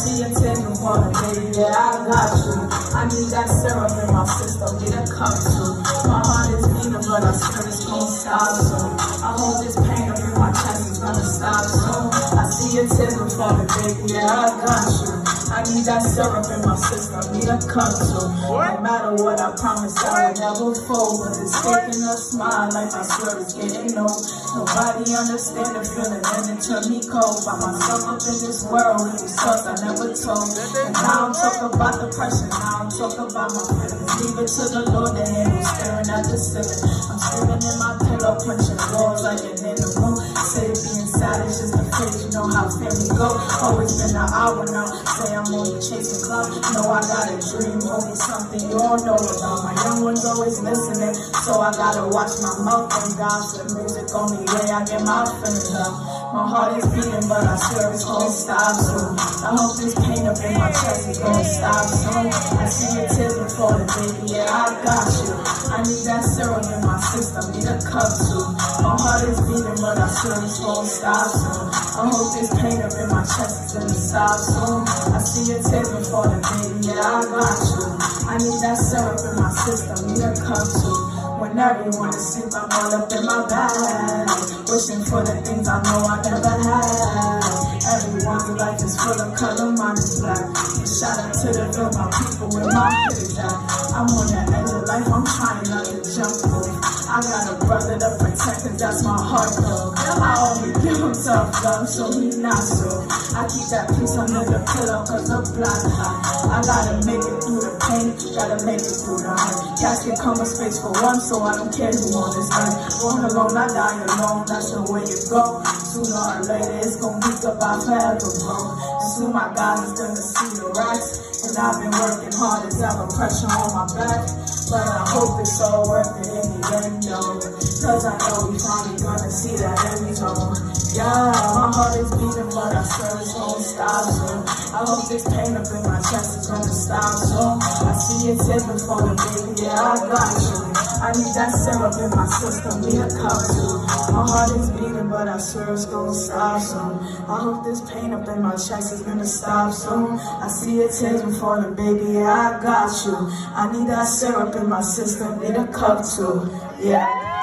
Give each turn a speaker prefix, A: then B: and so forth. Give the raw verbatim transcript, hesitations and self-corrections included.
A: see your tears before the baby, yeah, I got you. I need that syrup in my system, need a cup too. My heart is beating, but I swear it's gonna stop soon. I hold this pain up in my chest, it's gonna stop soon. I see your tears before the baby, yeah, I got you. I need that syrup in my system, need a cup too. No matter what, I promise I will never fold. But it's taking a smile like I swear it's getting old. Nobody understand the feeling and it turned me cold. By myself up in this world with these thoughts I never told. And now I'm talking about the pressure, now I'm talking about my feelings. Leave it to the Lord to handle, staring at the ceiling. I'm screaming in my pillow, punching walls like an in the room. Say being sad is just a phase, you know how family go. Always been an hour now, say I'm only chasing clout. Know I got a dream, only something you all know about. My young ones always listening, so I gotta watch my mouth. Thank God for the music, only way I get my feelings out. My heart is beating, but I swear it's gonna stop soon. I hope this pain up in my chest is gonna stop soon. I see your tears before the baby, yeah, I got you. I need that syrup in my system, need a cup too. My heart is beating, but I swear it's gonna stop soon. I hope this pain up in my chest is gonna stop soon. I see your tears before the baby, yeah, I got you. I need that syrup in my system, need a cup too. When everyone is asleep, I'm all up in my bed, wishing for the things I know I never had. Everyone's life is full of color, mine is black. And shout out to the real, my people with my head is at. I'm on the edge of life, I'm trying not to jump through. I got a brother to protect, cause that's my heart though. I only give him tough love, so he not so. I keep that piece under the pillow, cause the block hot. I gotta make it through the pain, gotta make it through the hurt. Casket come with space for one, so I don't care who on this earth. Born alone, I die alone, that's the way it go. Sooner or later, it's gonna be goodbye forever, bro. And soon my God is gonna see the rocks. And I've been working hard, it's ever pressure on my back. But I hope it's all worth it in the end, yo. Cause I know we finally gonna see that end zone. Yeah, my heart is beating, but I swear it's gonna stop soon. I hope this pain up in my chest is gonna stop soon. I see your tears before the baby, yeah, I got you. I need that syrup in my system, need a cup too. My heart is beating, but I swear it's gonna stop soon. I hope this pain up in my chest is gonna stop soon. I see your tears before the baby, yeah, I got you. I need that syrup in my system, need a cup too, yeah.